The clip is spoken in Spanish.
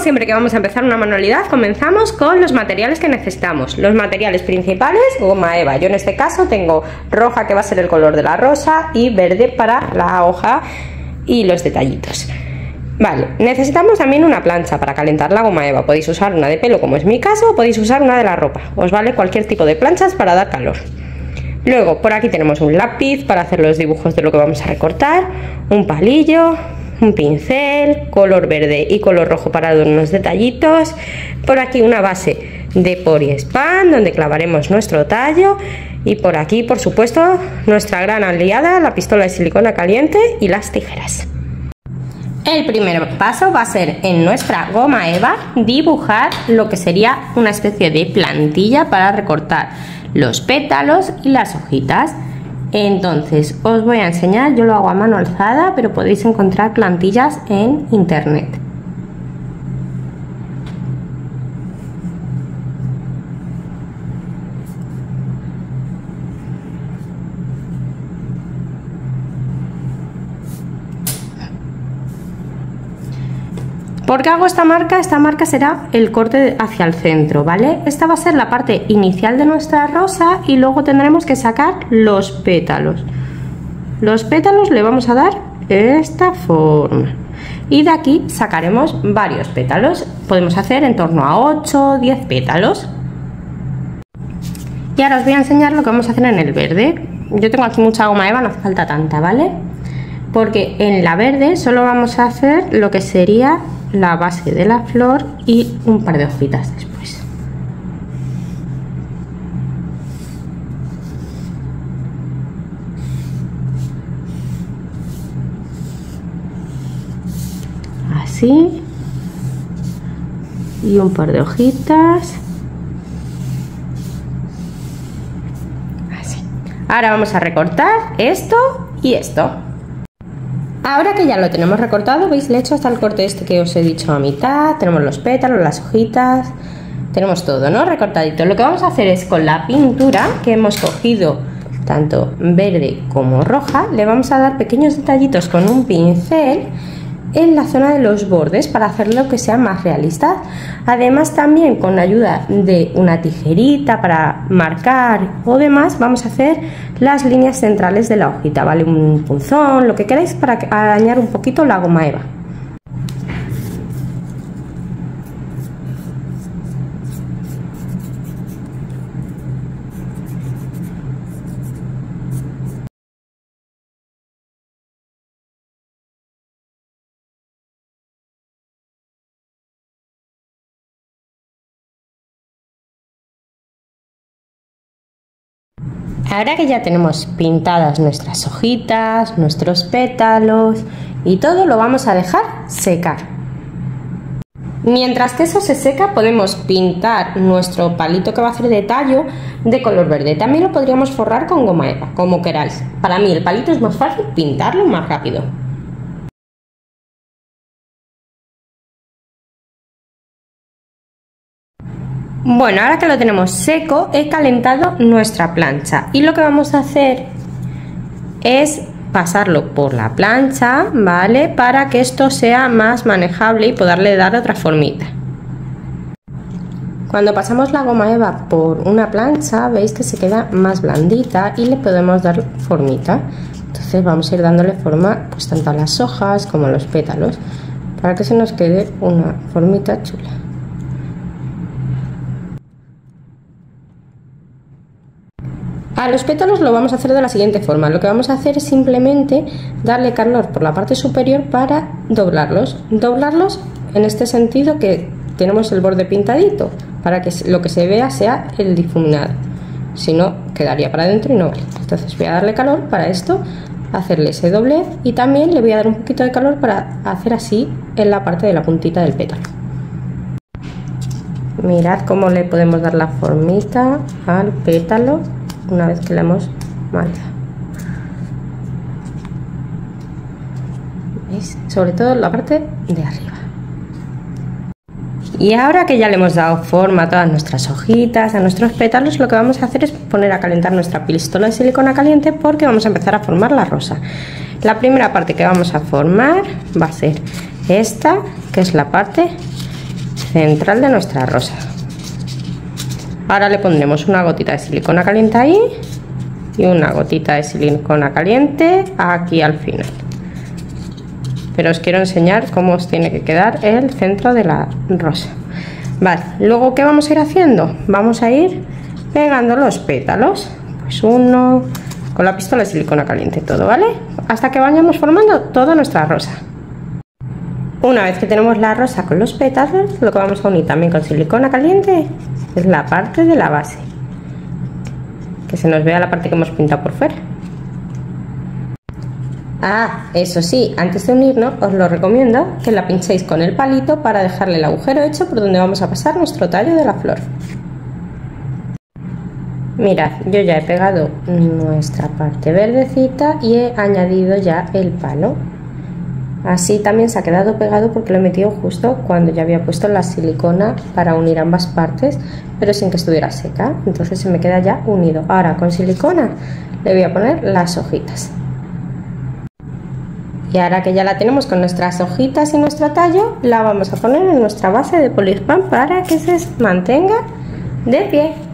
siempre que vamos a empezar una manualidad, comenzamos con los materiales que necesitamos. Los materiales principales, goma eva. Yo en este caso tengo roja, que va a ser el color de la rosa, y verde para la hoja y los detallitos. Vale, necesitamos también una plancha para calentar la goma eva. Podéis usar una de pelo, como es mi caso, o podéis usar una de la ropa. Os vale cualquier tipo de planchas para dar calor. Luego, por aquí tenemos un lápiz para hacer los dibujos de lo que vamos a recortar, un palillo, un pincel, color verde y color rojo para unos detallitos. Por aquí una base de Poliespan donde clavaremos nuestro tallo. Y por aquí, por supuesto, nuestra gran aliada, la pistola de silicona caliente y las tijeras. El primer paso va a ser en nuestra goma eva dibujar lo que sería una especie de plantilla para recortar los pétalos y las hojitas. Entonces os voy a enseñar, yo lo hago a mano alzada, pero podéis encontrar plantillas en internet. ¿Por qué hago esta marca? Esta marca será el corte hacia el centro, ¿vale? Esta va a ser la parte inicial de nuestra rosa y luego tendremos que sacar los pétalos. Los pétalos le vamos a dar esta forma. Y de aquí sacaremos varios pétalos. Podemos hacer en torno a 8 o 10 pétalos. Y ahora os voy a enseñar lo que vamos a hacer en el verde. Yo tengo aquí mucha goma eva, no hace falta tanta, ¿vale? Porque en la verde solo vamos a hacer lo que sería la base de la flor y un par de hojitas después. Así. Y un par de hojitas. Así. Ahora vamos a recortar esto y esto. Ahora que ya lo tenemos recortado, veis, le he hecho hasta el corte este que os he dicho a mitad. Tenemos los pétalos, las hojitas, tenemos todo, ¿no? Recortadito. Lo que vamos a hacer es con la pintura que hemos cogido, tanto verde como roja, le vamos a dar pequeños detallitos con un pincel en la zona de los bordes para hacerlo que sea más realista. Además, también con la ayuda de una tijerita para marcar o demás, vamos a hacer las líneas centrales de la hojita, ¿vale? Un punzón, lo que queráis para arañar un poquito la goma eva. Ahora que ya tenemos pintadas nuestras hojitas, nuestros pétalos y todo, lo vamos a dejar secar. Mientras que eso se seca, podemos pintar nuestro palito que va a hacer de tallo de color verde. También lo podríamos forrar con goma eva, como queráis. Para mí el palito es más fácil, pintarlo más rápido. Bueno, ahora que lo tenemos seco, he calentado nuestra plancha y lo que vamos a hacer es pasarlo por la plancha, ¿vale? Para que esto sea más manejable y poderle dar otra formita. Cuando pasamos la goma eva por una plancha, veis que se queda más blandita y le podemos dar formita. Entonces vamos a ir dándole forma pues tanto a las hojas como a los pétalos para que se nos quede una formita chula. A los pétalos lo vamos a hacer de la siguiente forma. Lo que vamos a hacer es simplemente darle calor por la parte superior para doblarlos. Doblarlos en este sentido que tenemos el borde pintadito, para que lo que se vea sea el difuminado. Si no, quedaría para adentro y no vale. Entonces voy a darle calor para esto, hacerle ese doblez y también le voy a dar un poquito de calor para hacer así en la parte de la puntita del pétalo. Mirad cómo le podemos dar la formita al pétalo una vez que la hemos marcado. ¿Veis? Sobre todo en la parte de arriba. Y ahora que ya le hemos dado forma a todas nuestras hojitas, a nuestros pétalos, lo que vamos a hacer es poner a calentar nuestra pistola de silicona caliente porque vamos a empezar a formar la rosa. La primera parte que vamos a formar va a ser esta, que es la parte central de nuestra rosa. Ahora le pondremos una gotita de silicona caliente ahí y una gotita de silicona caliente aquí al final. Pero os quiero enseñar cómo os tiene que quedar el centro de la rosa. Vale, luego ¿qué vamos a ir haciendo? Vamos a ir pegando los pétalos, pues uno con la pistola de silicona caliente, todo, ¿vale? Hasta que vayamos formando toda nuestra rosa. Una vez que tenemos la rosa con los pétalos, lo que vamos a unir también con silicona caliente es la parte de la base, que se nos vea la parte que hemos pintado por fuera. Ah, eso sí, antes de unirnos os lo recomiendo que la pinchéis con el palito para dejarle el agujero hecho por donde vamos a pasar nuestro tallo de la flor. Mirad, yo ya he pegado nuestra parte verdecita y he añadido ya el palo. Así también se ha quedado pegado porque lo he metido justo cuando ya había puesto la silicona para unir ambas partes, pero sin que estuviera seca. Entonces se me queda ya unido. Ahora con silicona le voy a poner las hojitas. Y ahora que ya la tenemos con nuestras hojitas y nuestro tallo, la vamos a poner en nuestra base de polispán para que se mantenga de pie.